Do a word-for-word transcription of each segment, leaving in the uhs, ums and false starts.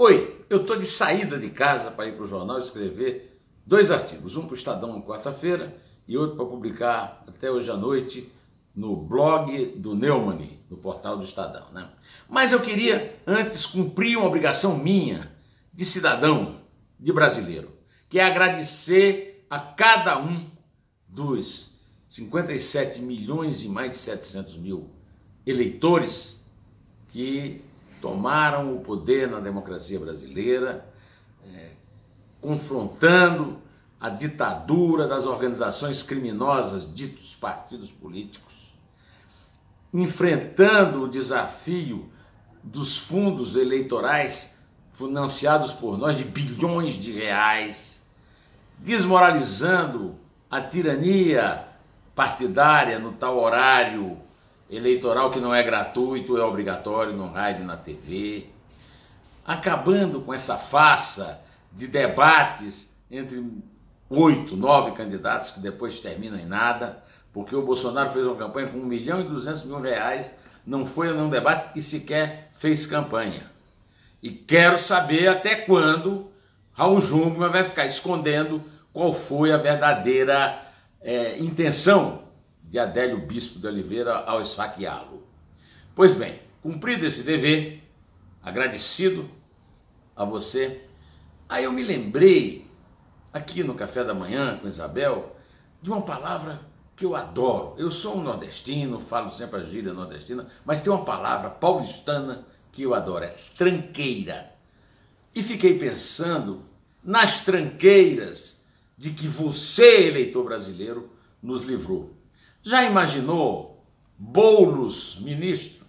Oi, eu estou de saída de casa para ir para o jornal escrever dois artigos, um para o Estadão na quarta-feira e outro para publicar até hoje à noite no blog do Neumann, no portal do Estadão, né? Mas eu queria antes cumprir uma obrigação minha de cidadão, de brasileiro, que é agradecer a cada um dos cinquenta e sete milhões e mais de setecentos mil eleitores que tomaram o poder na democracia brasileira, é, confrontando a ditadura das organizações criminosas, ditos partidos políticos, enfrentando o desafio dos fundos eleitorais financiados por nós de bilhões de reais, desmoralizando a tirania partidária no tal horário eleitoral que não é gratuito, é obrigatório no rádio e na T V, acabando com essa farsa de debates entre oito, nove candidatos que depois terminam em nada, porque o Bolsonaro fez uma campanha com um milhão e duzentos mil reais, não foi a nenhum debate e sequer fez campanha. E quero saber até quando Raul Jungmann vai ficar escondendo qual foi a verdadeira é, intenção de Adélio Bispo de Oliveira ao esfaqueá-lo. Pois bem, cumprido esse dever, agradecido a você, aí eu me lembrei, aqui no Café da Manhã com Isabel, de uma palavra que eu adoro. Eu sou um nordestino, falo sempre a gíria nordestina, mas tem uma palavra paulistana que eu adoro, é tranqueira. E fiquei pensando nas tranqueiras de que você, eleitor brasileiro, nos livrou. Já imaginou Boulos, ministro?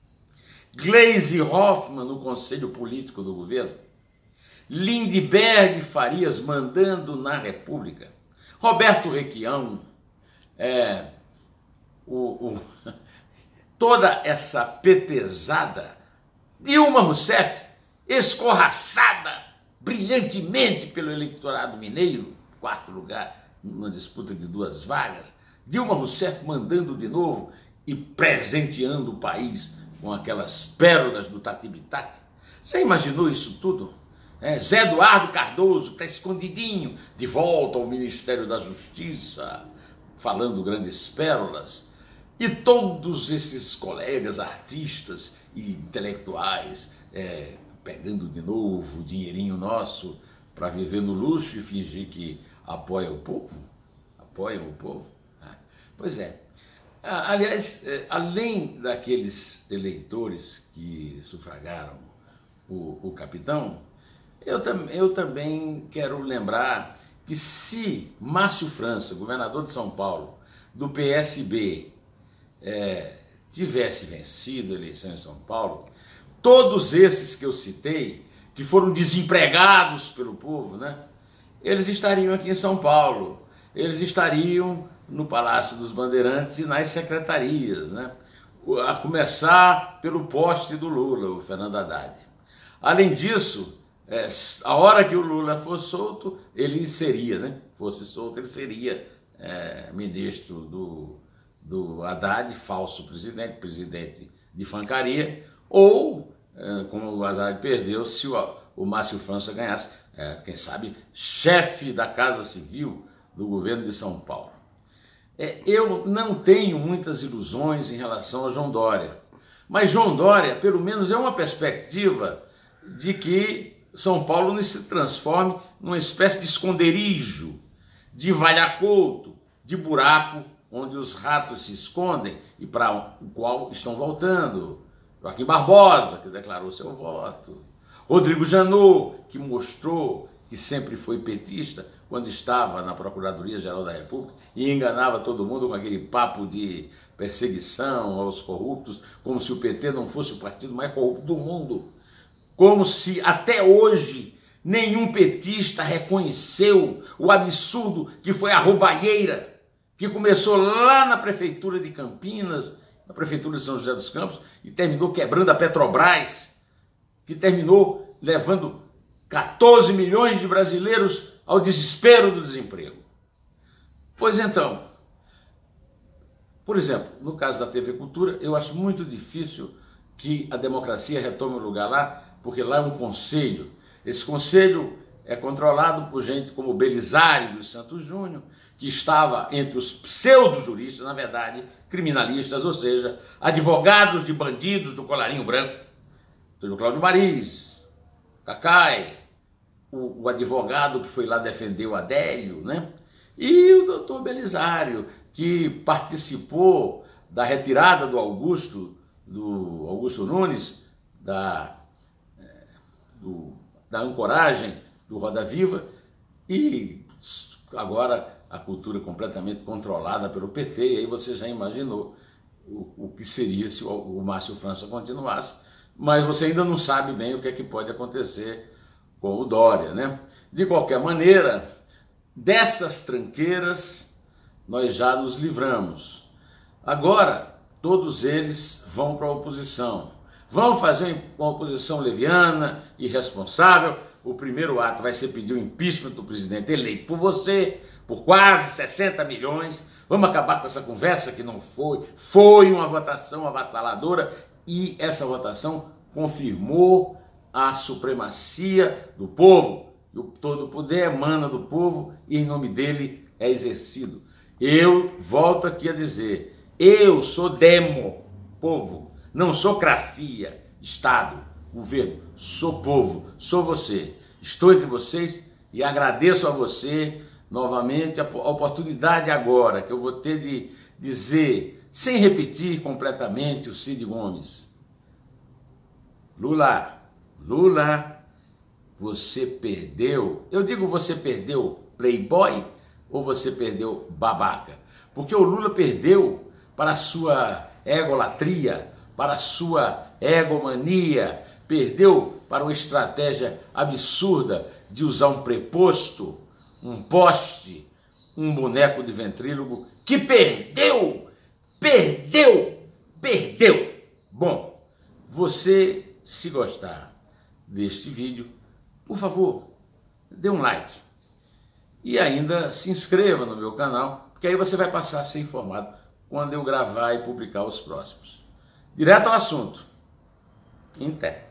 Gleisi Hoffmann no Conselho Político do governo? Lindbergh Farias mandando na República? Roberto Requião? É, o, o, toda essa petezada? Dilma Rousseff, escorraçada brilhantemente pelo eleitorado mineiro, quarto lugar numa disputa de duas vagas, Dilma Rousseff mandando de novo e presenteando o país com aquelas pérolas do Tati-Bitati. Já imaginou isso tudo? É, Zé Eduardo Cardoso está escondidinho, de volta ao Ministério da Justiça, falando grandes pérolas. E todos esses colegas artistas e intelectuais é, pegando de novo o dinheirinho nosso para viver no luxo e fingir que apoia o povo? Apoiam o povo? Pois é. Aliás, além daqueles eleitores que sufragaram o, o capitão, eu, tam, eu também quero lembrar que se Márcio França, governador de São Paulo, do P S B, é, tivesse vencido a eleição em São Paulo, todos esses que eu citei, que foram desempregados pelo povo, né, eles estariam aqui em São Paulo, eles estariam no Palácio dos Bandeirantes e nas secretarias, né? A começar pelo poste do Lula, o Fernando Haddad. Além disso, é, a hora que o Lula fosse solto, ele seria, né? Fosse solto, ele seria é, ministro do, do Haddad, falso presidente, presidente de fancaria, ou, é, como o Haddad perdeu, se o, o Márcio França ganhasse, é, quem sabe, chefe da Casa Civil do governo de São Paulo. É, eu não tenho muitas ilusões em relação a João Dória, mas João Dória, pelo menos, é uma perspectiva de que São Paulo não se transforme numa espécie de esconderijo, de valha-couto, de buraco onde os ratos se escondem e para o qual estão voltando. Joaquim Barbosa, que declarou seu voto. Rodrigo Janot, que mostrou que sempre foi petista quando estava na Procuradoria-Geral da República e enganava todo mundo com aquele papo de perseguição aos corruptos, como se o P T não fosse o partido mais corrupto do mundo, como se até hoje nenhum petista reconheceu o absurdo que foi a roubalheira que começou lá na Prefeitura de Campinas, na Prefeitura de São José dos Campos, e terminou quebrando a Petrobras, que terminou levando quatorze milhões de brasileiros ao desespero do desemprego. Pois então, por exemplo, no caso da T V Cultura, eu acho muito difícil que a democracia retome o lugar lá porque lá é um conselho. Esse conselho é controlado por gente como Belisário dos Santos Júnior, que estava entre os pseudo-juristas, na verdade, criminalistas, ou seja, advogados de bandidos do colarinho branco, do Cláudio Mariz, Cacai, o, o advogado que foi lá defender o Adélio, né? E o doutor Belisário, que participou da retirada do Augusto, do Augusto Nunes, da, do, da ancoragem do Roda Viva, e agora a cultura completamente controlada pelo P T, e aí você já imaginou o, o que seria se o, o Márcio França continuasse, mas você ainda não sabe bem o que é que pode acontecer com o Dória, né? De qualquer maneira, dessas tranqueiras nós já nos livramos. Agora, todos eles vão para a oposição. Vão fazer uma oposição leviana, irresponsável. O primeiro ato vai ser pedir o impeachment do presidente eleito por você, por quase sessenta milhões. Vamos acabar com essa conversa que não foi. Foi uma votação avassaladora e essa votação confirmou a supremacia do povo. E o todo poder emana do povo e em nome dele é exercido. Eu volto aqui a dizer, eu sou demo, povo, não sou cracia, Estado, governo, sou povo, sou você. Estou entre vocês e agradeço a você novamente a oportunidade agora que eu vou ter de dizer, sem repetir completamente o Cid Gomes, Lula, Lula, você perdeu, eu digo você perdeu playboy ou você perdeu babaca? Porque o Lula perdeu para a sua egolatria, para a sua egomania, perdeu para uma estratégia absurda de usar um preposto, um poste, um boneco de ventrílogo, que perdeu, perdeu, perdeu. Bom, você, se gostar deste vídeo, por favor, dê um like e ainda se inscreva no meu canal, porque aí você vai passar a ser informado quando eu gravar e publicar os próximos. Direto ao assunto. Em té.